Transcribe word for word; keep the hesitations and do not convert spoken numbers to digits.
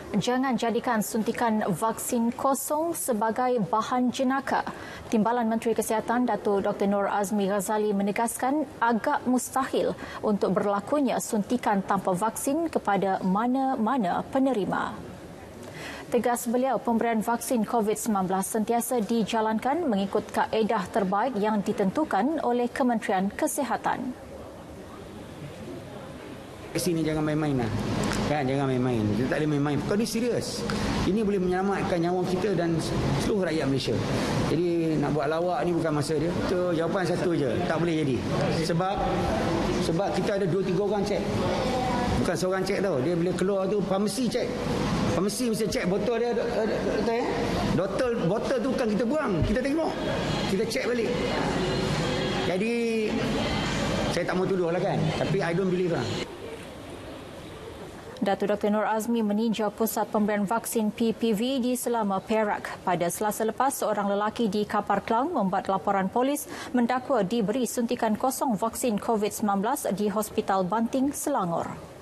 Jangan jadikan suntikan vaksin kosong sebagai bahan jenaka. Timbalan Menteri Kesihatan Datuk Doktor Noor Azmi Ghazali menegaskan agak mustahil untuk berlakunya suntikan tanpa vaksin kepada mana-mana penerima. Tegas beliau, pemberian vaksin COVID sembilan belas sentiasa dijalankan mengikut kaedah terbaik yang ditentukan oleh Kementerian Kesihatan. Sini jangan main-main lah. Kan, jangan main-main. Kita tak boleh main-main. Kau ni serius. Ini boleh menyelamatkan nyawa kita dan seluruh rakyat Malaysia. Jadi nak buat lawak ni bukan masa dia. Itu jawapan satu je. Tak boleh jadi. Sebab sebab kita ada dua tiga orang cek. Bukan seorang cek tau. Dia bila keluar tu farmasi cek. Farmasi mesti cek botol dia. Doktor ya. Botol botol tu bukan kita buang. Kita tengok. Kita cek balik. Jadi saya tak mau tuduh lah kan. Tapi I don't believe lah. Datuk Doktor Noor Azmi meninjau pusat pemberian vaksin P P V di Selama Perak. Pada Selasa lepas, seorang lelaki di Kapar Klang membuat laporan polis mendakwa diberi suntikan kosong vaksin COVID sembilan belas di Hospital Banting, Selangor.